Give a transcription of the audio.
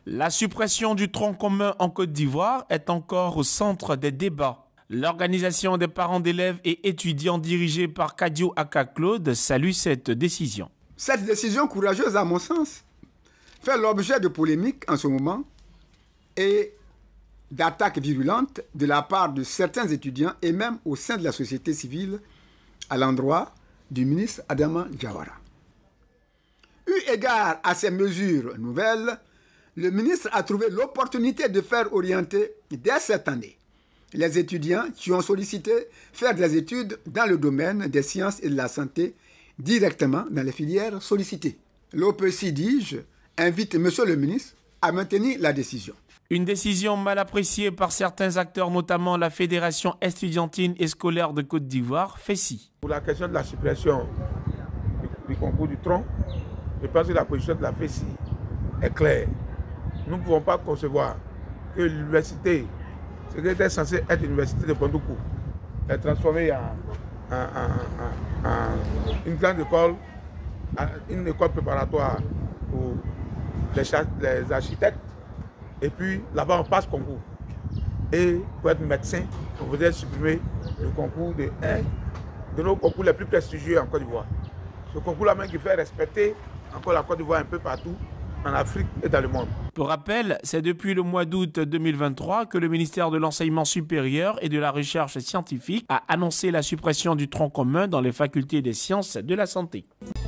La suppression du tronc commun en Côte d'Ivoire est encore au centre des débats. L'organisation des parents d'élèves et étudiants dirigée par Kadio Aka Claude salue cette décision. Cette décision courageuse, à mon sens, fait l'objet de polémiques en ce moment et d'attaques virulentes de la part de certains étudiants et même au sein de la société civile à l'endroit du ministre Adama Diawara. Eu égard à ces mesures nouvelles, le ministre a trouvé l'opportunité de faire orienter dès cette année les étudiants qui ont sollicité faire des études dans le domaine des sciences et de la santé directement dans les filières sollicitées. L'OPCDIJ invite M. le ministre à maintenir la décision. Une décision mal appréciée par certains acteurs, notamment la Fédération estudiantine et scolaire de Côte d'Ivoire, FESI. Pour la question de la suppression du concours du tronc, je pense que la position de la FESI est claire. Nous ne pouvons pas concevoir que l'université, ce qui était censé être l'université de Bondoukou, est transformée en une grande école, une école préparatoire pour les architectes. Et puis là-bas, on passe concours. Et pour être médecin, on voudrait supprimer le concours de nos concours les plus prestigieux en Côte d'Ivoire. Ce concours-là même qui fait respecter encore la Côte d'Ivoire un peu partout, en Afrique et dans le monde. Pour rappel, c'est depuis le mois d'août 2023 que le ministère de l'Enseignement supérieur et de la Recherche scientifique a annoncé la suppression du tronc commun dans les facultés des sciences de la santé.